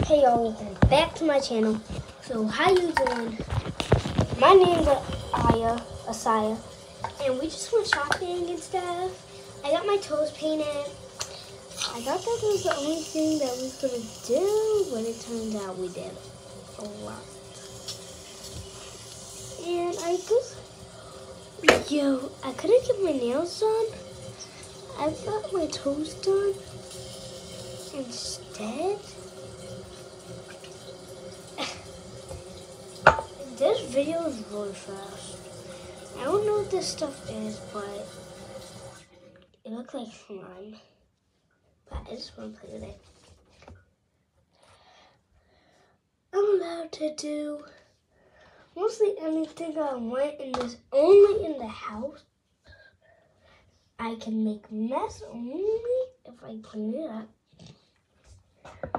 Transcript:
Hey y'all, welcome back to my channel. So how you doing? My name's Asaya, and we just went shopping and stuff. I got my toes painted. I thought that was the only thing that we was gonna do, but it turns out we did a lot. And I couldn't get my nails done. I got my toes done instead. This video is really fast. I don't know what this stuff is, but it looks like slime. But I just want to play with it. I'm allowed to do mostly anything I want in this, only in the house. I can make mess only if I clean it up.